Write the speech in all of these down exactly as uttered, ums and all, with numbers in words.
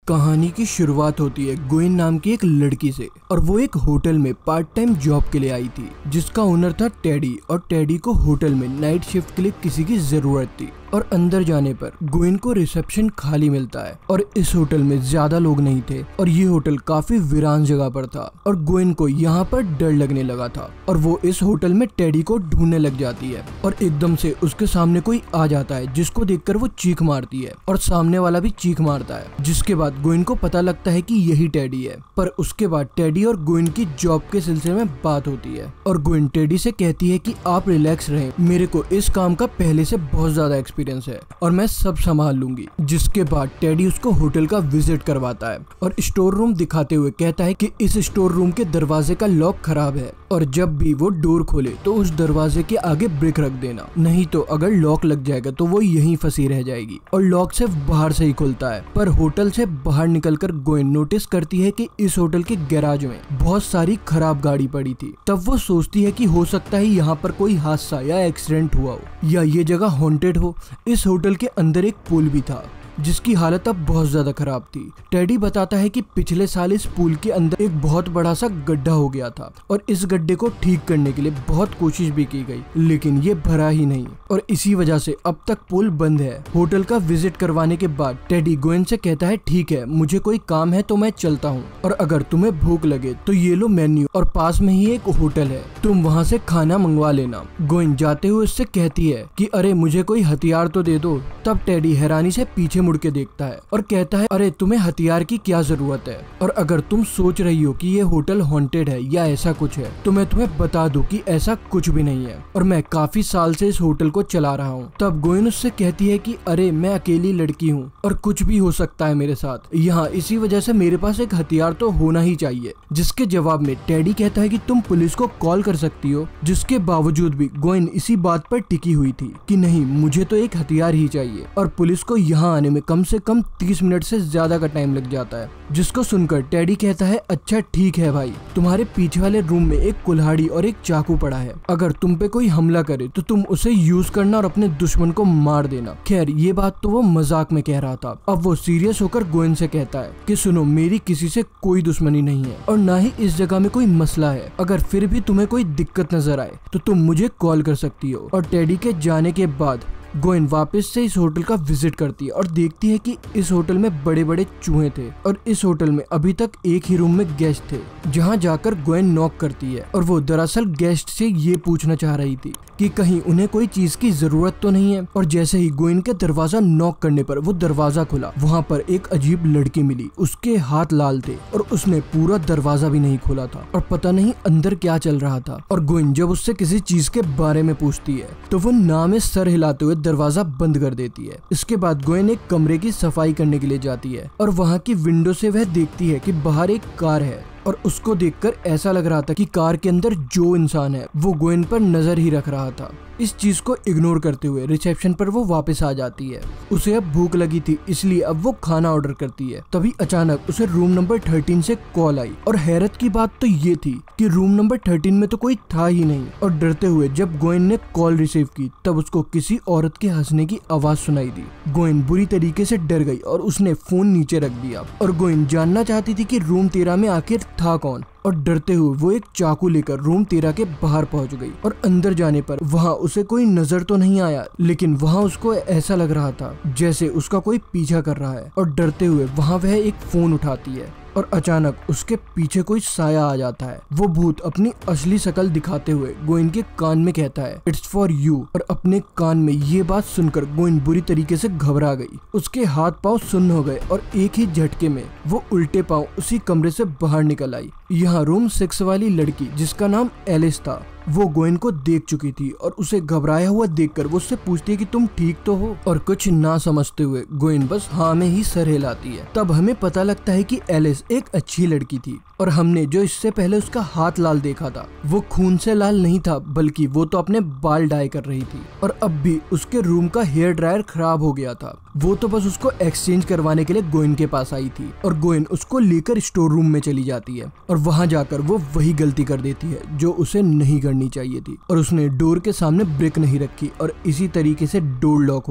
कहानी की शुरुआत होती है गोइन नाम की एक लड़की से और वो एक होटल में पार्ट टाइम जॉब के लिए आई थी जिसका ओनर था टेडी। और टेडी को होटल में नाइट शिफ्ट के लिए किसी की जरूरत थी और अंदर जाने पर गोइन को रिसेप्शन खाली मिलता है और इस होटल में ज्यादा लोग नहीं थे और ये होटल काफी वीरान जगह पर था और गोइन को यहाँ पर डर लगने लगा था और वो इस होटल में टेडी को ढूंढने लग जाती है और एकदम से उसके सामने कोई आ जाता है जिसको देखकर वो चीख मारती है और सामने वाला भी चीख मारता है, जिसके बाद गोइन को पता लगता है कि यही टेडी है। पर उसके बाद टेडी और गोइन की जॉब के सिलसिले में बात होती है और गोइन टेडी से कहती है कि आप रिलैक्स रहें, मेरे को इस काम का पहले से बहुत ज्यादा एक्सपीरियंस है और मैं सब संभाल लूंगी। जिसके बाद टेडी उसको होटल का विजिट करवाता है और स्टोर रूम दिखाते हुए कहता है कि इस स्टोर रूम के दरवाजे का लॉक खराब है और जब भी वो डोर खोले तो उस दरवाजे के आगे ब्रिक रख देना, नहीं तो अगर लॉक लग जाएगा तो वो यहीं फंसी रह जाएगी। और लॉक सिर्फ बाहर से ही खुलता है। पर होटल से बाहर निकलकर गोइन नोटिस करती है कि इस होटल के गैराज में बहुत सारी खराब गाड़ी पड़ी थी। तब वो सोचती है कि हो सकता है यहाँ पर कोई हादसा या एक्सीडेंट हुआ हो या ये जगह हॉन्टेड हो। इस होटल के अंदर एक पुल भी था जिसकी हालत अब बहुत ज्यादा खराब थी। टेडी बताता है कि पिछले साल इस पुल के अंदर एक बहुत बड़ा सा गड्ढा हो गया था और इस गड्ढे को ठीक करने के लिए बहुत कोशिश भी की गई लेकिन ये भरा ही नहीं और इसी वजह से अब तक पुल बंद है। होटल का विजिट करवाने के बाद टेडी गोइन से कहता है ठीक है, मुझे कोई काम है तो मैं चलता हूँ और अगर तुम्हें भूख लगे तो ये लो मेन्यू और पास में ही एक होटल है, तुम वहाँ से खाना मंगवा लेना। गोइन जाते हुए उससे कहती है कि अरे मुझे कोई हथियार तो दे दो। तब टेडी हैरानी से पीछे मुड़ के देखता है और कहता है अरे तुम्हें हथियार की क्या जरूरत है, और अगर तुम सोच रही हो कि ये होटल हॉन्टेड है या ऐसा कुछ है तो मैं तुम्हें बता दूं कि ऐसा कुछ भी नहीं है और मैं काफी साल से इस होटल को चला रहा हूँ। तब गोइन उससे कहती है कि अरे मैं अकेली लड़की हूँ और कुछ भी हो सकता है मेरे साथ यहाँ, इसी वजह से मेरे पास एक हथियार तो होना ही चाहिए। जिसके जवाब में टेडी कहता है कि तुम पुलिस को कॉल कर सकती हो। जिसके बावजूद भी गोइन इसी बात पर टिकी हुई थी कि नहीं, मुझे तो एक हथियार ही चाहिए और पुलिस को यहाँ आने में कम से कम तीस मिनट से ज्यादा का टाइम लग जाता है। जिसको सुनकर टेडी कहता है अच्छा ठीक है भाई, तुम्हारे पीछे वाले रूम में एक कुल्हाड़ी और एक चाकू पड़ा है, अगर तुम पे कोई हमला करे तो तुम उसे यूज करना और अपने दुश्मन को मार देना। खैर ये बात तो वो मजाक में कह रहा था। अब वो सीरियस होकर गोइन से कहता है कि सुनो, मेरी किसी से कोई दुश्मनी नहीं है और ना ही इस जगह में कोई मसला है, अगर फिर भी तुम्हें कोई दिक्कत नजर आए तो तुम मुझे कॉल कर सकती हो। और टेडी के जाने के बाद गोइन वापस से इस होटल का विजिट करती है और देखती है कि इस होटल में बड़े बड़े चूहे थे और इस होटल में अभी तक एक ही रूम में गेस्ट थे। जहां जाकर गोइन नॉक करती है और वो दरअसल गेस्ट से ये पूछना चाह रही थी कि कहीं उन्हें कोई चीज की जरूरत तो नहीं है। और जैसे ही गोइन के दरवाजा नॉक करने पर वो दरवाजा खुला, वहाँ पर एक अजीब लड़की मिली। उसके हाथ लाल थे और उसने पूरा दरवाजा भी नहीं खोला था और पता नहीं अंदर क्या चल रहा था। और गोइन जब उससे किसी चीज के बारे में पूछती है तो वो ना में सर हिलाते हुए दरवाजा बंद कर देती है। इसके बाद गोइन एक कमरे की सफाई करने के लिए जाती है और वहाँ की विंडो से वह देखती है कि बाहर एक कार है और उसको देखकर ऐसा लग रहा था कि कार के अंदर जो इंसान है वो गोइन पर नजर ही रख रहा था। इस चीज को इग्नोर करते हुए रिसेप्शन पर वो वापस आ जाती है। उसे अब भूख लगी थी इसलिए अब वो खाना ऑर्डर करती है। तभी अचानक उसे रूम नंबर थर्टीन से कॉल आई और हैरत की बात तो ये थी कि रूम नंबर थर्टीन में तो कोई था ही नहीं। और डरते हुए जब गोइन ने कॉल रिसीव की तब उसको किसी औरत के हंसने की आवाज सुनाई दी। गोइन बुरी तरीके से डर गई और उसने फोन नीचे रख दिया और गोइन जानना चाहती थी कि रूम तेरह में आखिर था कौन। और डरते हुए वो एक चाकू लेकर रूम तेरह के बाहर पहुंच गई और अंदर जाने पर वहाँ उसे कोई नजर तो नहीं आया लेकिन वहाँ उसको ऐसा लग रहा था जैसे उसका कोई पीछा कर रहा है। और डरते हुए वहाँ वह एक फोन उठाती है और अचानक उसके पीछे कोई साया आ जाता है। वो भूत अपनी असली शक्ल दिखाते हुए गोइन के कान में कहता है इट्स फॉर यू। और अपने कान में ये बात सुनकर गोइन बुरी तरीके से घबरा गई। उसके हाथ पांव सुन्न हो गए और एक ही झटके में वो उल्टे पांव उसी कमरे से बाहर निकल आई। यहाँ रूम सिक्स वाली लड़की जिसका नाम एलिस था वो गोइन को देख चुकी थी और उसे घबराया हुआ देखकर वो उससे पूछती है कि तुम ठीक तो हो। और कुछ ना समझते हुए गोइन बस हाँ में ही सर हिलाती है। तब हमें पता लगता है कि एलिस एक अच्छी लड़की थी और हमने जो इससे पहले उसका हाथ लाल देखा था वो खून से लाल नहीं था बल्कि वो तो अपने बाल डाई कर रही थी। और अब भी उसके रूम का हेयर ड्रायर खराब हो गया था। वो तो बस उसको एक्सचेंज करवाने के लिए गोइन के पास आई थी और गोइन उसको लेकर स्टोर रूम में चली जाती है और वहाँ जाकर वो वही गलती कर देती है जो उसे नहीं करनी चाहिए थी और उसने डोर के सामने ब्रेक नहीं रखी और इसी तरीके से डोर लॉक हो गया।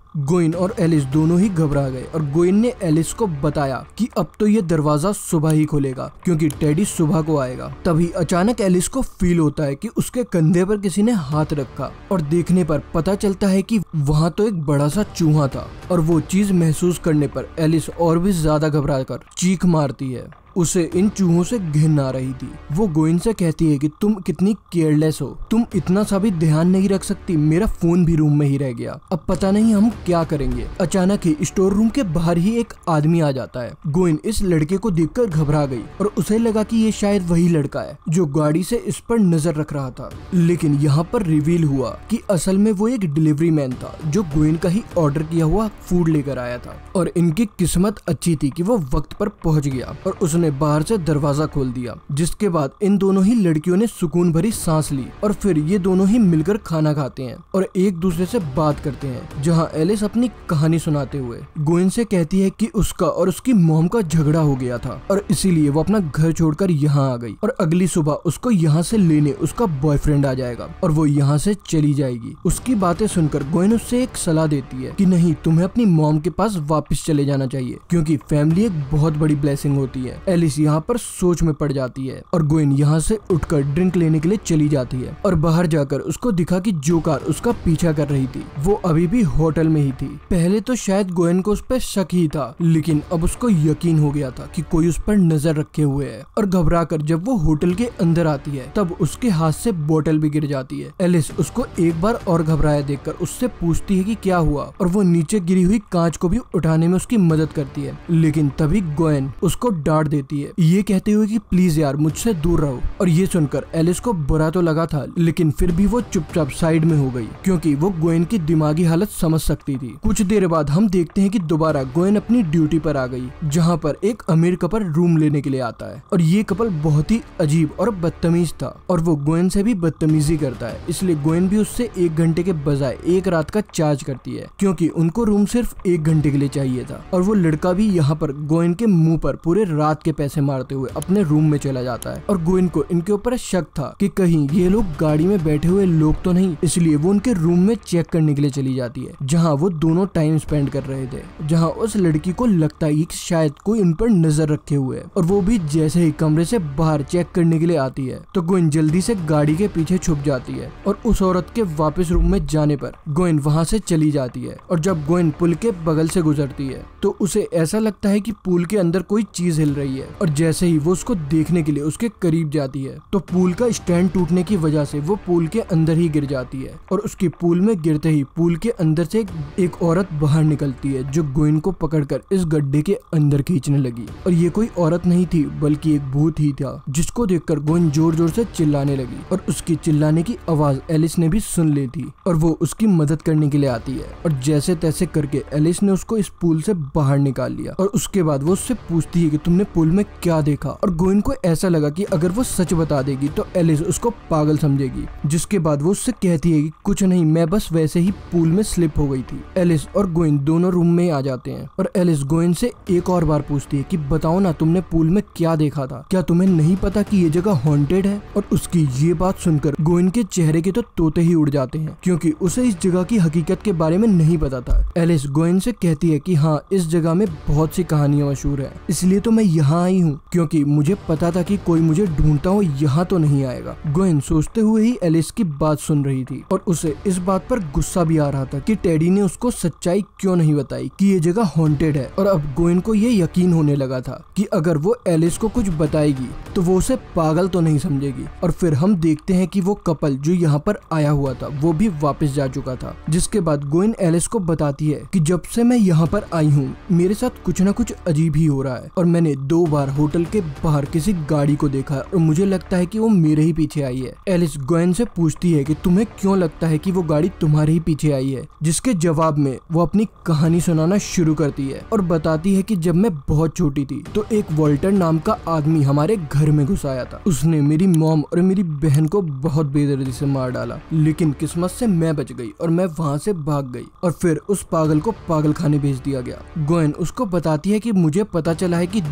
गोइन और एलिस दोनों ही घबरा गए और गोइन ने एलिस को बताया कि अब तो ये दरवाजा सुबह ही खुलेगा क्योंकि टेडी सुबह को आएगा। तभी अचानक एलिस को फील होता है कि उसके कंधे पर किसी ने हाथ रखा और देखने पर पता चलता है कि वहाँ तो एक बड़ा सा चूहा था और वो चीज महसूस करने पर एलिस और भी ज्यादा घबरा कर चीख मारती है। उसे इन चूहों से घिन आ रही थी। वो गोइन से कहती है कि तुम कितनी केयरलेस हो, तुम इतना सा भी ध्यान नहीं रख सकती, मेरा फोन भी रूम में ही रह गया, अब पता नहीं हम क्या करेंगे। अचानक ही स्टोर रूम के बाहर ही एक आदमी आ जाता है। गोइन इस लड़के को देखकर घबरा गई और उसे लगा कि ये शायद वही लड़का है जो गाड़ी से इस पर नजर रख रहा था, लेकिन यहाँ पर रिवील हुआ कि असल में वो एक डिलीवरी मैन था जो गोइन का ही ऑर्डर किया हुआ फूड लेकर आया था। और इनकी किस्मत अच्छी थी कि वो वक्त पर पहुंच गया और उसने ने बाहर से दरवाजा खोल दिया, जिसके बाद इन दोनों ही लड़कियों ने सुकून भरी सांस ली और फिर ये दोनों ही मिलकर खाना खाते हैं और एक दूसरे से बात करते हैं, जहां एलिस अपनी कहानी सुनाते हुए गोइन से कहती है कि उसका और उसकी मॉम का झगड़ा हो गया था और इसीलिए वो अपना घर छोड़कर यहाँ आ गई और अगली सुबह उसको यहाँ से लेने उसका बॉयफ्रेंड आ जाएगा और वो यहाँ से चली जाएगी। उसकी बातें सुनकर गोइन उससे एक सलाह देती है कि नहीं, तुम्हें अपनी मॉम के पास वापस चले जाना चाहिए क्योंकि फैमिली एक बहुत बड़ी ब्लेसिंग होती है। एलिस यहाँ पर सोच में पड़ जाती है और गोइन यहाँ से उठकर ड्रिंक लेने के लिए चली जाती है और बाहर जाकर उसको दिखा कि जो कार उसका पीछा कर रही थी वो अभी भी होटल में ही थी। पहले तो शायद गोइन को उस पर शक ही था, लेकिन अब उसको यकीन हो गया था कि कोई उस पर नजर रखे हुए है और घबरा कर जब वो होटल के अंदर आती है तब उसके हाथ से बोतल भी गिर जाती है। एलिस उसको एक बार और घबराया देखकर उससे पूछती है कि क्या हुआ और वो नीचे गिरी हुई कांच को भी उठाने में उसकी मदद करती है, लेकिन तभी गोइन उसको डांट देती है ये कहते हुए कि प्लीज यार मुझसे दूर रहो। और ये सुनकर एलिस को बुरा तो लगा था, लेकिन फिर भी वो चुपचाप साइड में हो गई क्योंकि वो गोइन की दिमागी हालत समझ सकती थी। कुछ देर बाद हम देखते हैं कि दोबारा गोइन अपनी ड्यूटी पर आ गई, जहाँ पर एक अमीर कपल रूम लेने के लिए आता है और ये कपल बहुत ही अजीब और बदतमीज था और वो गोइन से भी बदतमीजी करता है, इसलिए गोइन भी उससे एक घंटे के बजाय एक रात का चार्ज करती है क्योंकि उनको रूम सिर्फ एक घंटे के लिए चाहिए था। और वो लड़का भी यहाँ पर गोइन के मुंह पर पूरे रात के पैसे मारते हुए अपने रूम में चला जाता है और गोइन को इनके ऊपर शक था कि कहीं ये लोग गाड़ी में बैठे हुए लोग तो नहीं, इसलिए वो उनके रूम में चेक करने के लिए चली जाती है जहां वो दोनों टाइम स्पेंड कर रहे थे, जहां उस लड़की को लगता है कि शायद कोई उन पर नजर रखे हुए है और वो भी जैसे ही कमरे से बाहर चेक करने के लिए आती है तो गोइन जल्दी से गाड़ी के पीछे छुप जाती है और उस औरत के वापस रूम में जाने पर गोइन वहां से चली जाती है। और जब गोइन पुल के बगल से गुजरती है तो उसे ऐसा लगता है कि पुल के अंदर कोई चीज हिल रही है और जैसे ही वो उसको देखने के लिए उसके करीब जाती है तो पूल का स्टैंड टूटने की वजह से वो पूल के अंदर ही गिर जाती है और उसकी पूल में गिरते ही पूल के अंदर से एक, एक औरत बाहर निकलती है जो गोइन को पकड़कर इस गड्ढे के अंदर खींचने लगी। और ये कोई औरत नहीं थी बल्कि एक भूत ही था, जिसको देखकर गोइन जोर जोर से चिल्लाने लगी और उसकी चिल्लाने की आवाज एलिस ने भी सुन ली थी और वो उसकी मदद करने के लिए आती है और जैसे तैसे करके एलिस ने उसको इस पूल से बाहर निकाल लिया और उसके बाद वो उससे पूछती है कि तुमने पूल में क्या देखा। और गोइन को ऐसा लगा कि अगर वो सच बता देगी तो एलिस उसको पागल समझेगी, जिसके बाद वो उससे कहती है कि कुछ नहीं, मैं बस वैसे ही पूल में स्लिप हो गई थी। एलिस और गोइन दोनों रूम में आ जाते हैं और एलिस गोइन से एक और बार पूछती है कि बताओ ना तुमने पूल में क्या देखा था, क्या तुम्हें नहीं पता कि ये जगह हॉन्टेड है। और उसकी ये बात सुनकर गोइन के चेहरे के तो तोते ही उड़ जाते हैं क्योंकि उसे इस जगह की हकीकत के बारे में नहीं पता था। एलिस गोइन से कहती है कि हाँ, इस जगह में बहुत सी कहानियां मशहूर है, इसलिए तो मैं यहाँ आई हूँ क्योंकि मुझे पता था कि कोई मुझे ढूंढता हो यहाँ तो नहीं आएगा। गोइन सोचते हुए ही एलिस की बात सुन रही थी और उसे इस बात पर गुस्सा भी आ रहा था कि टेडी ने उसको सच्चाई क्यों नहीं बताई कि ये जगह हॉन्टेड है। और अब गोइन को ये यकीन होने लगा था कि अगर वो एलिस को कुछ बताएगी तो वो उसे पागल तो नहीं समझेगी। और फिर हम देखते हैं कि वो कपल जो यहाँ पर आया हुआ था वो भी वापस जा चुका था, जिसके बाद गोइन एलिस को बताती है कि जब से मैं यहाँ पर आई हूँ मेरे साथ कुछ ना कुछ अजीब ही हो रहा है और मैंने दो बार होटल के बाहर किसी गाड़ी को देखा और मुझे लगता है कि वो मेरे ही पीछे आई है। एलिस गोइन से पूछती है कि तुम्हें क्यों लगता है कि वो गाड़ी तुम्हारे ही पीछे आई है, जिसके जवाब में वो अपनी कहानी सुनाना शुरू करती है और बताती है कि जब मैं बहुत छोटी थी तो एक वॉल्टर नाम का आदमी हमारे घर में घुस आया था। उसने मेरी मॉम और मेरी बहन को बहुत बेदर्दी से मार डाला, लेकिन किस्मत से मैं बच गई और मैं वहाँ से भाग गई और फिर उस पागल को पागल खाने भेज दिया गया। गोइन उसको बताती है कि मुझे पता चला है कि दो दिन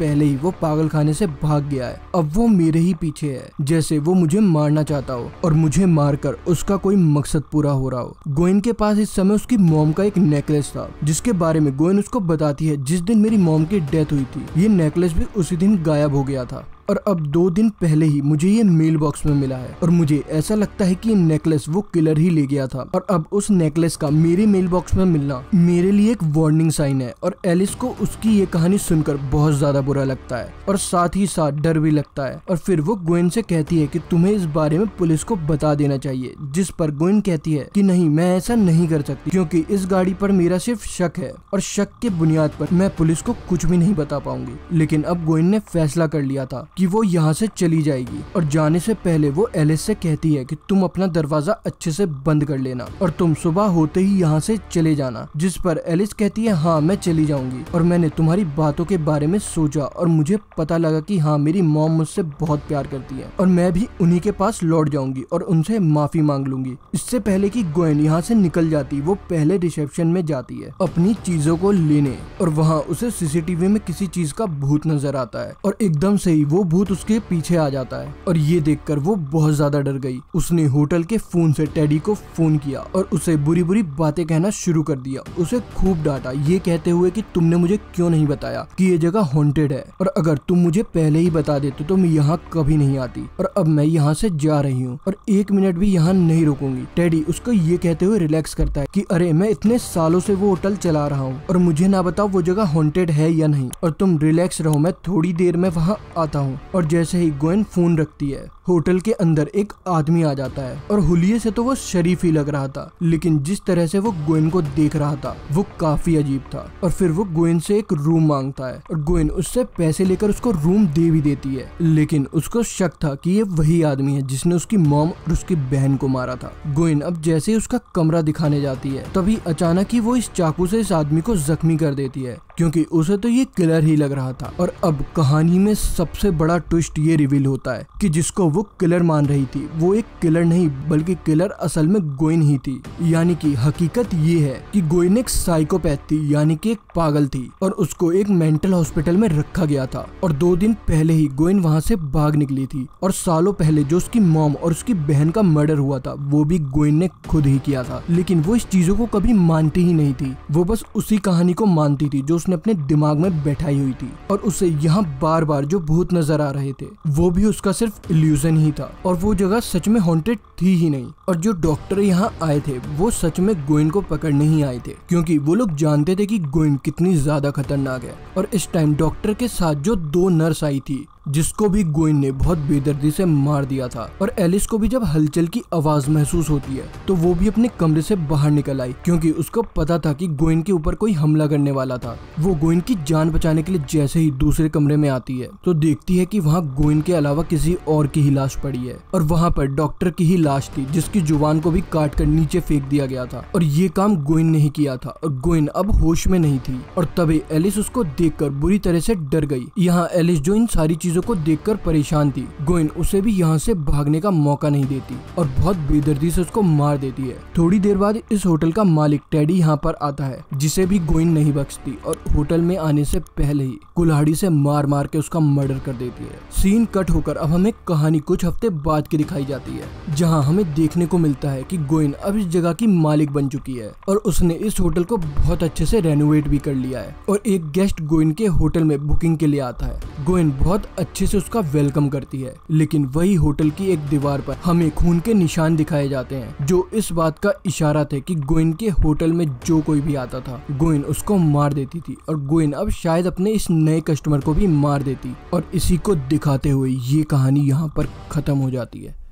पहले ही वो पागल खाने से भाग गया है। अब वो मेरे ही पीछे है, जैसे वो मुझे मारना चाहता हो और मुझे मारकर उसका कोई मकसद पूरा हो रहा हो। गोइन के पास इस समय उसकी मॉम का एक नेकलेस था, जिसके बारे में गोइन उसको बताती है जिस दिन मेरी मॉम की डेथ हुई थी ये नेकलेस भी उसी दिन गायब हो गया था और अब दो दिन पहले ही मुझे ये मेल बॉक्स में मिला है और मुझे ऐसा लगता है कि ये नेकलेस वो किलर ही ले गया था और अब उस नेकलेस का मेरे मेल बॉक्स में मिलना मेरे लिए एक वार्निंग साइन है। और एलिस को उसकी ये कहानी सुनकर बहुत ज्यादा बुरा लगता है और साथ ही साथ डर भी लगता है और फिर वो गोइन से कहती है कि तुम्हें इस बारे में पुलिस को बता देना चाहिए, जिस पर गोइन कहती है कि नहीं, मैं ऐसा नहीं कर सकती क्योंकि इस गाड़ी पर मेरा सिर्फ शक है और शक के बुनियाद पर मैं पुलिस को कुछ भी नहीं बता पाऊंगी। लेकिन अब गोइन ने फैसला कर लिया था कि वो यहाँ से चली जाएगी और जाने से पहले वो एलिस से कहती है कि तुम अपना दरवाजा अच्छे से बंद कर लेना और तुम सुबह होते ही यहाँ से चले जाना, जिस पर एलिस कहती है हाँ मैं चली जाऊंगी और मैंने तुम्हारी बातों के बारे में सोचा और मुझे पता लगा कि हाँ मेरी मॉम मुझसे बहुत प्यार करती है और मैं भी उन्हीं के पास लौट जाऊंगी और उनसे माफी मांग लूंगी। इससे पहले कि गोइन यहाँ से निकल जाती वो पहले रिसेप्शन में जाती है अपनी चीजों को लेने और वहाँ उसे सीसीटीवी में किसी चीज का भूत नजर आता है और एकदम से ही वो भूत उसके पीछे आ जाता है और ये देखकर वो बहुत ज्यादा डर गई। उसने होटल के फोन से टेडी को फोन किया और उसे बुरी बुरी बातें कहना शुरू कर दिया। उसे खूब डांटा ये कहते हुए कि तुमने मुझे क्यों नहीं बताया कि ये जगह हॉन्टेड है और अगर तुम मुझे पहले ही बता देते तो मैं यहाँ कभी नहीं आती और अब मैं यहाँ से जा रही हूँ और एक मिनट भी यहाँ नहीं रुकूंगी। टेडी उसको ये कहते हुए रिलैक्स करता है कि अरे मैं इतने सालों से वो होटल चला रहा हूँ और मुझे ना बताओ वो जगह हॉन्टेड है या नहीं और तुम रिलैक्स रहो, मैं थोड़ी देर में वहाँ आता हूँ। और जैसे ही गोइन फोन रखती है होटल के अंदर एक आदमी आ जाता है और हुलिये से तो वो शरीफ ही लग रहा था, लेकिन जिस तरह से वो गोइन को देख रहा था वो काफी अजीब था। और फिर वो गोइन से एक रूम मांगता है और गोइन उससे पैसे लेकर उसको रूम दे भी देती है, लेकिन उसको शक था कि ये वही आदमी है जिसने उसकी मॉम और उसकी बहन को मारा था। गोइन अब जैसे ही उसका कमरा दिखाने जाती है तभी अचानक ही वो इस चाकू से इस आदमी को जख्मी कर देती है क्योंकि उसे तो ये किलर ही लग रहा था। और अब कहानी में सबसे बड़ा ट्विस्ट ये रिवील होता है कि जिसको वो किलर मान रही थी वो एक किलर नहीं बल्कि किलर असल में गोइन ही थी। यानी कि हकीकत ये है कि गोइन एक साइकोपैथ थी, यानी कि एक पागल थी और उसको एक मेंटल हॉस्पिटल में रखा गया था और दो दिन पहले ही गोइन वहाँ से भाग निकली थी और सालों पहले जो उसकी मॉम और उसकी बहन का मर्डर हुआ था वो भी गोइन ने खुद ही किया था। लेकिन वो इस चीजों को कभी मानती ही नहीं थी, वो बस उसी कहानी को मानती थी जो उसने अपने दिमाग में बैठाई हुई थी और उसे यहाँ बार बार जो भूत नजर आ रहे थे वो भी उसका सिर्फ इल्यूजन ही था और वो जगह सच में हॉन्टेड थी ही नहीं। और जो डॉक्टर यहाँ आए थे वो सच में गोइन को पकड़ने ही आए थे क्योंकि वो लोग जानते थे कि गोइन कितनी ज्यादा खतरनाक है। और इस टाइम डॉक्टर के साथ जो दो नर्स आई थी जिसको भी गोइन ने बहुत बेदर्दी से मार दिया था और एलिस को भी जब हलचल की आवाज महसूस होती है तो वो भी अपने कमरे से बाहर निकल आई क्योंकि उसको पता था कि गोइन के ऊपर कोई हमला करने वाला था। वो गोइन की जान बचाने के लिए जैसे ही दूसरे कमरे में आती है तो देखती है कि वहाँ गोइन के अलावा किसी और की ही लाश पड़ी है और वहाँ पर डॉक्टर की ही लाश थी जिसकी जुबान को भी काट कर नीचे फेंक दिया गया था और ये काम गोइन ने ही किया था और गोइन अब होश में नहीं थी। और तभी एलिस उसको देखकर बुरी तरह से डर गई। यहाँ एलिस जो इन सारी चीजों को देखकर परेशान थी, गोइन उसे भी यहाँ से भागने का मौका नहीं देती और बहुत बेदर्दी से उसको मार देती है। थोड़ी देर बाद इस होटल का मालिक टेडी यहाँ पर आता है जिसे भी गोइन नहीं बख्शती और होटल में आने से पहले ही कुल्हाड़ी से मार मार के उसका मर्डर कर देती है। सीन कट होकर अब हमें कहानी कुछ हफ्ते बाद की दिखाई जाती है जहाँ हमें देखने को मिलता है कि गोइन अब इस जगह की मालिक बन चुकी है और उसने इस होटल को बहुत अच्छे से रेनोवेट भी कर लिया है और एक गेस्ट गोइन के होटल में बुकिंग के लिए आता है। गोइन बहुत अच्छे से उसका वेलकम करती है, लेकिन वही होटल की एक दीवार पर हमें खून के निशान दिखाए जाते हैं जो इस बात का इशारा थे कि गोइन के होटल में जो कोई भी आता था गोइन उसको मार देती थी और गोइन अब शायद अपने इस नए कस्टमर को भी मार देती और इसी को दिखाते हुए ये कहानी यहाँ पर खत्म हो जाती है।